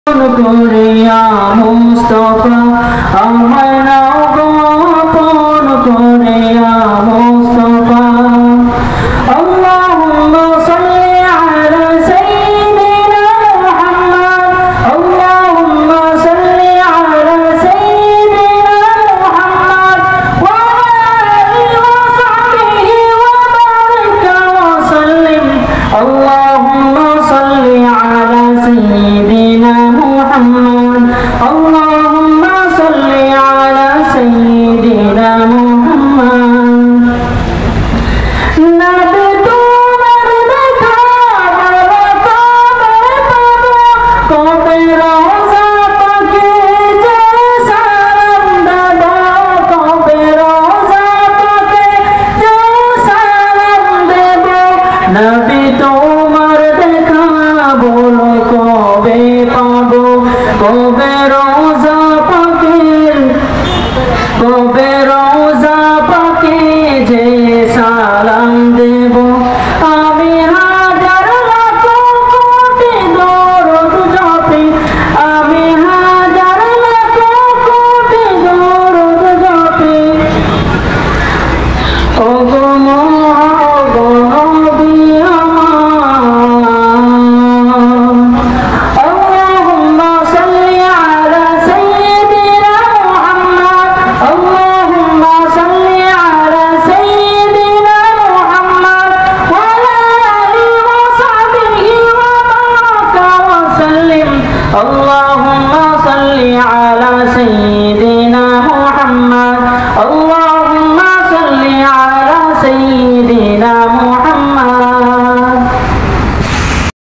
করিয়া মুস্তাফা আমায় নাও গোপন করিয়া মুস্তাফা আল্লাহুম্মা সাল্লি আলা সাইয়্যিদিনা মুহাম্মদ আল্লাহুম্মা সাল্লি আলা সাইয়্যিদিনা মুহাম্মদ ওয়া আলিহি ওয়া সাহবিহি ওয়া বারিক ওয়া সাল্লিম আল্লাহুম্মা সাল্লি আলা সাইয়্যিদিনা محمد اللهم صل على سيدنا محمد نبي তোমার দেখা বলো কবে রোজা পাকে যে সালাম দেব কবে রোজা পাকে যে সালাম দেব নবী তোমার দেখা বলো কবে পাবো কবে